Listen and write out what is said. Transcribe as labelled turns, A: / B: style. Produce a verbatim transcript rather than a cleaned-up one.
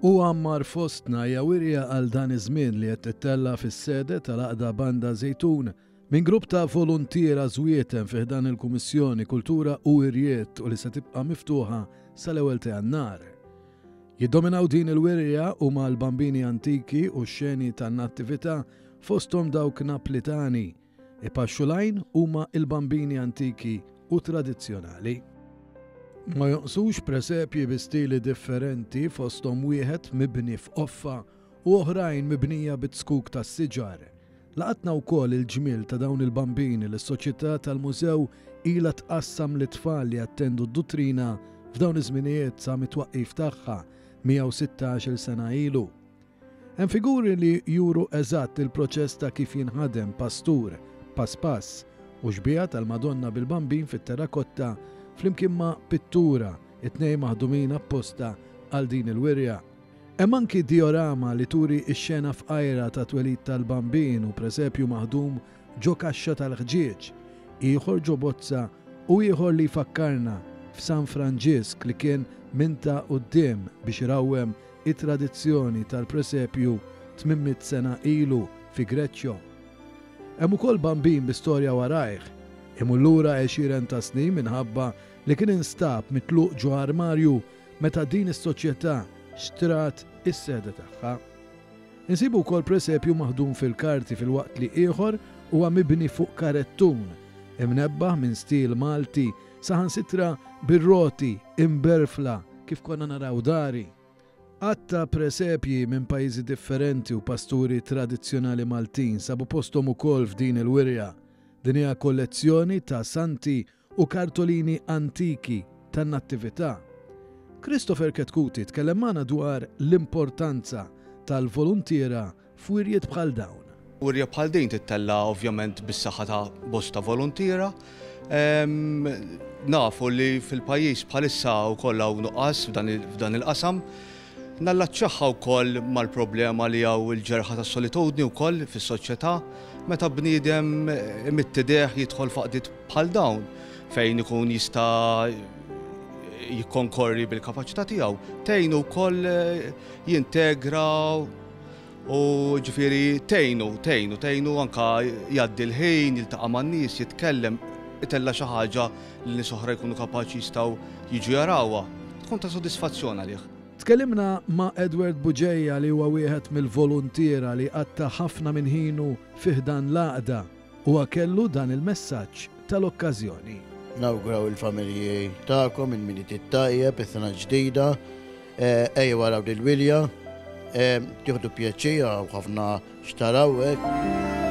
A: U għammar fostna jawirja għal dan iż-żmien li qed tittella fis-sede tal-Aqda Banda Zejtun minn grupp ta' volontiera żwieten fih dan il-Kummissjoni Kultura u Irjiet u li se tibqa' miftuħa sal-ewwel ta' Jannar. Jiddominaw din il-wirja huma l-bambini antiki u x-xeni tan-nattività fosthom dawk Naplitani. Ipaxxulajn huma l-bambini antiki u tradizzjonali. Ma joqsux presepji bi stili differenti fosthom wieħed mibni f'qoffa u oħrajn mibnija bit-skuk tas-siġar. Laqatna wkoll il-ġmiel ta' dawn il-bambini li s-soċjetà tal-mużew ilha tqassam lit-tfal li attendu d-dottrina f'dawn iż-żminijiet sa mit-twaqqif tagħha mija u sittax-il sena ilu. Hemm figuri li juru eżatt il-proċess ta' kif jinħadem pastur pass pass u xbija tal-Madonna bil-bambin fit-terrakotta flimkien ma' pittura it-tnejn maħdumin apposta għal din il-wirja. Hemm anki diorama li turi x-xena f'qajra ta' twelid tal-bambin u presepju maħdum ġo kaxxa tal-ħġieġ, ieħor ġo bozza u ieħor li fakkarna f'San Franġisk li kien minta quddiem biex irawwem it-tradizzjoni tal-presepju tmien sena ilu fi Greċjo. Hemm ukoll bambin bi-storja warajh, imur lura għexieren ta' snin minħabba li kien instab mitluq ġo armarju meta din is-soċjetà xtrat is-sede tagħha. Insibu wkoll presepju maħdum fil-karti filwaqt li ieħor huwa mibni fuq karettun, imnebbaħ minn stil Malti saħansitra bir-roti imberfla kif konna naraw dari. Għatta presepji minn pajjiżi differenti u pasturi tradizzjonali Maltin sabu postom ukoll f'din il-wirja. Din hija kollezzjoni ta' santi u kartolini antiki tan-nattività. Christopher Ketkuti tkellem magħna dwar l-importanza tal-volontiera f'wirjiet bħal dawn.
B: Wirja bħal din tittella ovvjament bis-saħħa ta' bosta volontiera. Nafu li fil-pajjiż bħalissa wkoll hawn nuqqas f'dan il-qasam. Nallaċċaħħa wkoll mal-problema li hawn il-ġerħa tas solitudni wkoll fis-soċjetà meta bniedem mittideħ jidħol faqdiet bħal dawn fejn ikun jista' jikkonkorri bil-kapaċità tiegħu, tgħinu wkoll jintegra u ġifieri tgħinu, tgħinu, tgħinu anke jgħaddi l-ħin, jiltaqa' man-nies, jitkellem, itella xi ħaġa li nies oħra jkunu kapaċi jistgħu jiġu jarawha. Tkun ta' sodisfazzjon għalih.
A: Tkellimna ma' Edward Buġejja li huwa wieħed mill-volontiera li qatta ħafna minn ħinu fih dan l-Aqda u kellu dan il-messaġġ tal-okkażjoni.
C: Nawguraw il-familji tagħkom il-minit it-tajjeb, is-sena ġdida, ejja waraw dil-wirja, tieħdu pjaċir ħafna xtarawek.